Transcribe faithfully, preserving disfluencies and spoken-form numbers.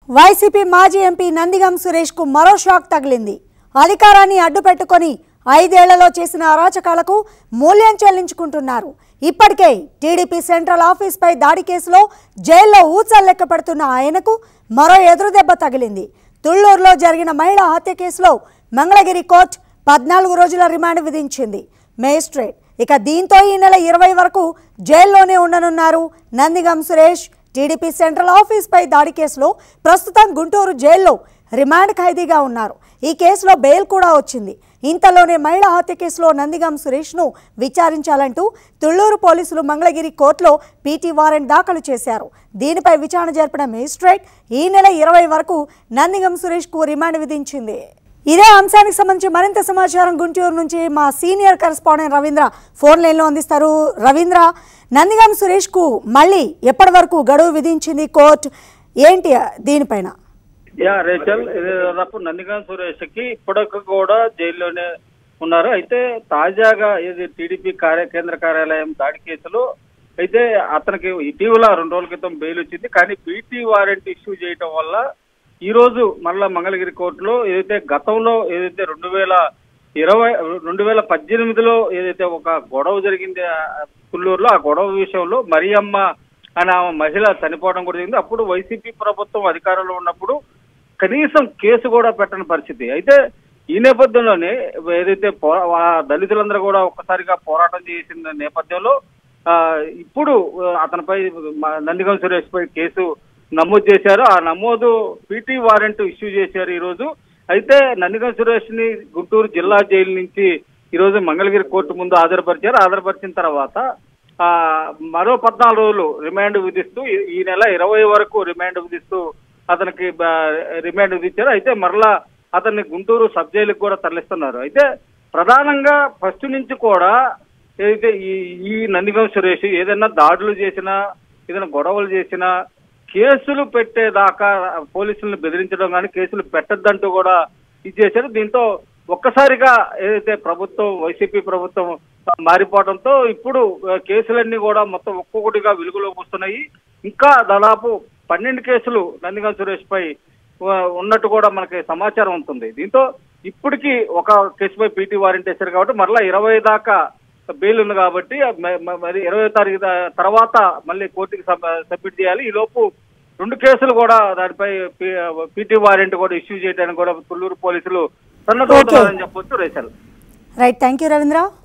YCP మాజీ MP Nandigam Suresh కు మరో షాక్ తగిలింది. అధికారాన్ని అడ్డుపెట్టుకొని ఐదేళ్లలో చేసిన అరాచకాలకు మూల్యం చెల్లించుకుంటున్నారు. ఇప్పటికే టీడీపీ సెంట్రల్ ఆఫీస్ పై దాడి కేసులో జైల్లో ఊచల్లెక్క పెడుతున్న ఆయనకు మరో ఎదురుదెబ్బ తగిలింది. తుళ్లూరులో జరిగిన మహిళా హత్య కేసులో మంగళగిరి కోర్టు పద్నాలుగు రోజుల రిమాండ్ విధించింది మేజిస్ట్రేట్. ఇక దీంతో ఈ నెల ఇరవై వరకు జైల్లోనే ఉండనున్నారు Nandigam Suresh. TDP central office పై దాడి కేసులో ప్రస్తుతం గుంటూరు జైల్లో రిమాండ్ ఖైదీగా ఉన్నారు. ఈ కేసులో బెయిల్ కూడా వచ్చింది. ఇంతలోనే మహిళా హత్య కేసులో నందిగం సురేష్ను విచారించాలంటూ తుళ్లూరు పోలీసులు మంగళగిరి కోర్టులో పీటీ వారెంట్ దాఖలు చేశారు. దీనిపై విచారణ జరిపిన మేజిస్ట్రేట్ ఈ నెల ఇరవై వరకు నందిగం సురేష్కు రిమాండ్ విధించింది. ఇదే అంశానికి సంబంధించి మరింత సమాచారం గుంటూరు నుంచి మా సీనియర్ కరెస్పాండెంట్ రవీంద్ర ఫోన్ లైన్లో అందిస్తారు. రవీంద్ర, నందిగం సురేష్కు మళ్ళీ ఎప్పటి వరకు గడువు విధించింది కోర్టు, ఏంటి దీనిపైన? యా రేచల్, దాదాపు నందిగం సురేష్ కి ఇప్పటికి కూడా జైల్లోనే ఉన్నారు. అయితే తాజాగా ఇది టీడీపీ కార్య కేంద్ర కార్యాలయం దాడి కేసులో అయితే అతనికి ఇటీవల రెండు రోజుల క్రితం బెయిల్ వచ్చింది. కానీ పీటీ వారెంట్ ఇష్యూ చేయటం వల్ల ఈ రోజు మళ్ళా మంగళగిరి కోర్టులో ఏదైతే గతంలో ఏదైతే రెండు వేల ఇరవై రెండు వేల పద్దెనిమిదిలో ఏదైతే ఒక గొడవ జరిగింది తుళ్లూరులో, ఆ గొడవ విషయంలో మరియమ్మ అనే ఆమె మహిళ చనిపోవడం కూడా జరిగింది. అప్పుడు వైసీపీ ప్రభుత్వం అధికారంలో ఉన్నప్పుడు కనీసం కేసు కూడా పెట్టని పరిస్థితి. అయితే ఈ నేపథ్యంలోనే ఏదైతే దళితులందరూ కూడా ఒక్కసారిగా పోరాటం చేసిన నేపథ్యంలో ఇప్పుడు అతనిపై నందిగం సురేష్ పై కేసు నమోదు చేశారు. ఆ నమోదు పీటీ వారెంట్ ఇష్యూ చేశారు ఈ రోజు. అయితే నందిగం సురేష్ ని గుంటూరు జిల్లా జైలు నుంచి ఈ రోజు మంగళగిరి కోర్టు ముందు హాజరుపరిచారు. హాజరుపరిచిన తర్వాత ఆ మరో పద్నాలుగు రోజులు రిమాండ్ విధిస్తూ ఈ నెల ఇరవై వరకు రిమాండ్ విధిస్తూ అతనికి రిమాండ్ విధించారు. అయితే మరలా అతన్ని గుంటూరు సబ్ జైలుకి కూడా తరలిస్తున్నారు. అయితే ప్రధానంగా ఫస్ట్ నుంచి కూడా ఏదైతే ఈ ఈ నందిగం సురేష్ ఏదైనా దాడులు చేసినా, ఏదైనా గొడవలు చేసినా కేసులు పెట్టేదాకా పోలీసులను బెదిరించడం కానీ కేసులు పెట్టద్దంటూ కూడా ఇచ్చేశారు. దీంతో ఒక్కసారిగా ఏదైతే ప్రభుత్వం వైసీపీ ప్రభుత్వం మారిపోవడంతో ఇప్పుడు కేసులన్నీ కూడా మొత్తం ఒక్కొక్కటిగా వెలుగులోకి వస్తున్నాయి. ఇంకా దాదాపు పన్నెండు కేసులు నందిగం సురేష్ పై ఉన్నట్టు కూడా మనకి సమాచారం ఉంటుంది. దీంతో ఇప్పటికీ ఒక కేసుపై పీటీ వారెంట్ వేశారు కాబట్టి మరలా ఇరవై దాకా బెయిల్ ఉంది కాబట్టి మరి ఇరవై తారీఖు తర్వాత మళ్ళీ కోర్టుకి సబ్మిట్ చేయాలి. ఈ లోపు రెండు కేసులు కూడా దానిపై పీటీ వారెంట్ కూడా ఇష్యూ చేయడానికి కూడా తుళ్లూరు పోలీసులు సన్నద్ధమవుతున్నారని చెప్పొచ్చు. Rachel. Right, thank you Ravindra.